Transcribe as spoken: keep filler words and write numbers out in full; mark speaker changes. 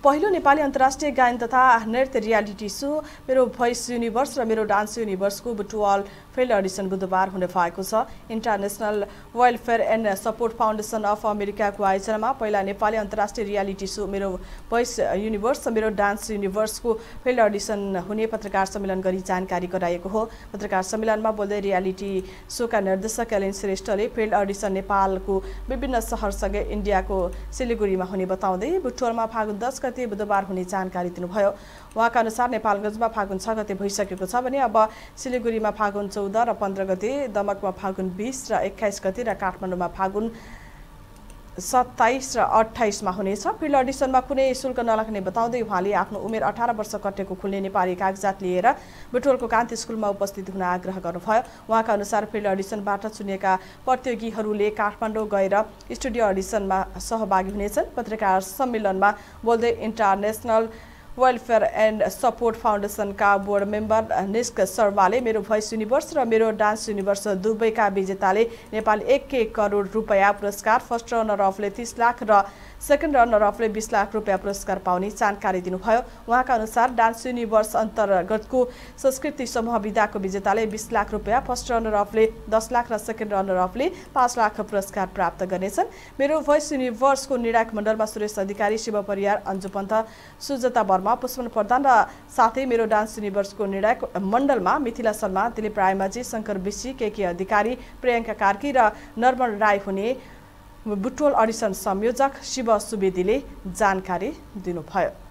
Speaker 1: पहिलो नेपाली अन्तर्राष्ट्रिय गायन तथा नृत्य रियालिटी सो मेरो भोइस युनिभर्स र मेरो डान्स युनिभर्सको बुटवाल फिल्ड अडिसन बुधबार हुने भएको छ। International welfare and support foundation of अमेरिकाको आयोजनामा पहिला नेपाली अन्तर्राष्ट्रिय रियालिटी सो मेरो भोइस युनिभर्स र मेरो डान्स युनिभर्सको फिल्ड अडिसन हुने पत्रकार सम्मेलन गरी जानकारी गराएको हो। पत्रकार सम्मेलनमा बोल्दै रियालिटी सोका निर्देशक एलिन श्रेष्ठले फिल्ड अडिसन नेपालको विभिन्न शहरसँगै इन्डियाको सिलिगुडीमा हुने बताउँदै बुटवलमा फागुन दस गते बुधबार हुने जानकारी दिनुभयो। उहाँका अनुसार नेपालगञ्जमा फागुन छ गते भइसकेको छ भने अब सिलिगुडीमा फागुन चौध र पन्ध्र गते, दमकमा फागुन बीस र एक्काइस गते र काठमाडौँमा फागुन सत्ताइस र अट्ठाइसमा हुनेछ। फिल्ड अडिसनमा कुनै शुल्क नलाग्ने बताउँदै उहाँले आफ्नो उमेर अठार वर्ष कटेको खुल्ने नेपाली कागजात लिएर बुटवलको कान्ति स्कुलमा उपस्थित हुन आग्रह गर्नुभयो। उहाँका अनुसार फिल्ड अडिसनबाट चुनिएका प्रतियोगीहरूले काठमाडौँ गएर स्टुडियो अडिसनमा सहभागी हुनेछन्। पत्रकार सम्मेलनमा बोल्दै इन्टरनेसनल वेलफेयर एन्ड सपोर्ट फाउन्डेसनका बोर्ड मेम्बर निस्क शर्माले मेरो भोइस युनिभर्स र मेरो डान्स युनिभर्स दुवैका विजेताले नेपाल एक एक करोड रुपियाँ पुरस्कार, फर्स्ट रनर अफले तीस लाख र सेकेन्ड रनर अफले बीस लाख रुपियाँ पुरस्कार पाउने जानकारी दिनुभयो। उहाँका अनुसार डान्स युनिभर्स अन्तर्गतको संस्कृति समूह विधाको विजेताले बीस लाख रुपियाँ, फर्स्ट रनर अफले दस लाख र सेकेन्ड रनर अफले पाँच लाख पुरस्कार प्राप्त गर्नेछन्। मेरो भोइस युनिभर्सको निर्णायक मण्डलमा सुरेश अधिकारी, शिव परियार, अन्जु पन्त, सुजता वर्मा, पुष्पन प्रधान र साथै मेरो डान्स युनिभर्सको निर्णायक मण्डलमा मिथिला शर्मा, दिलीप रायमाझी, शङ्कर विशी, केके अधिकारी, प्रियङ्का कार्की र नर्मल राई हुने बुटवल अडिसन संयोजक शिव सुवेदीले जानकारी दिनुभयो।